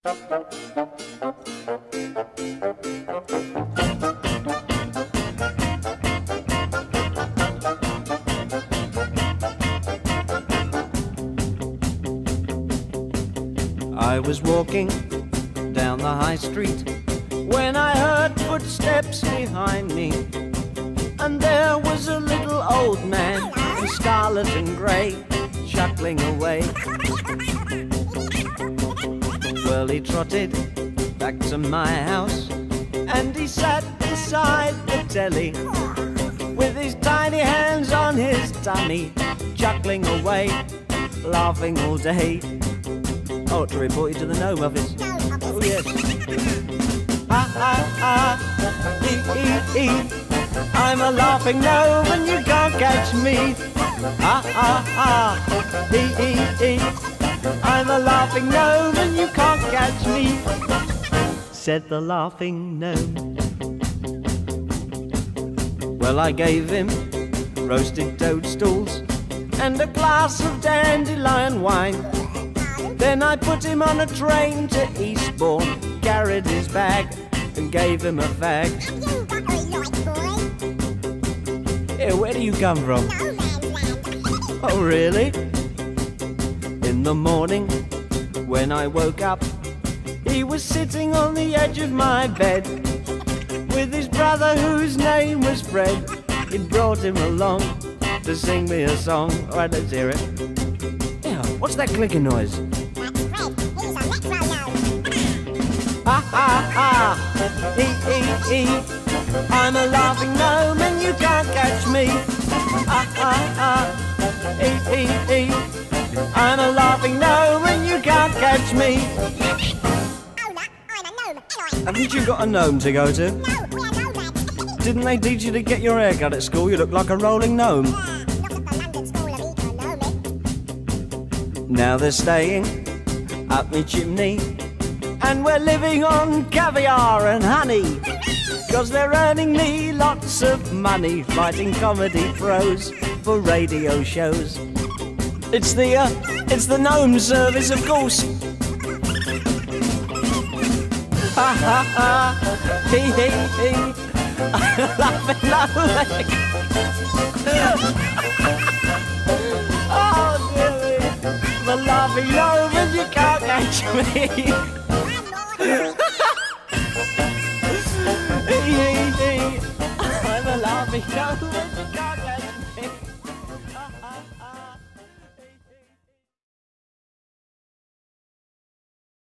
I was walking down the high street when I heard footsteps behind me, and there was a little old man in scarlet and grey, chuckling away. Well, he trotted back to my house, and he sat beside the telly with his tiny hands on his tummy, chuckling away, laughing all day. I ought to report you to the gnome office. Oh yes. Ah ah ah, ee ee ee. I'm a laughing gnome and you can't catch me. Ah ah ah, ee ee ee. I'm a laughing gnome and you can't catch me, said the laughing gnome. Well, I gave him roasted toadstools and a glass of dandelion wine. Then I put him on a train to Eastbourne, carried his bag and gave him a fag. Hey, where do you come from? No man's land. Oh, really? In the morning, when I woke up, he was sitting on the edge of my bed with his brother whose name was Fred. He'd brought him along to sing me a song. All right, let's hear it. Yeah, what's that clicking noise? Ha ha ha, ee ee ee. I'm a laughing gnome and you can't catch me. Ha ha ha, ee ee ee. I'm a laughing gnome and you can't catch me. Hola, I'm a gnome. Hello. Haven't you got a gnome to go to? No, we are nomads. Didn't they teach you to get your hair cut at school? You look like a rolling gnome. Not at the London School of Economics. Now they're staying up me chimney, and we're living on caviar and honey, 'cause they're earning me lots of money writing comedy prose for radio shows. It's the gnome service, of course. Ha ha ha, hee hee hee. Laughing gnome. Oh dear me, the laughing gnome and you can't catch me. I'm a laughing gnome and you can't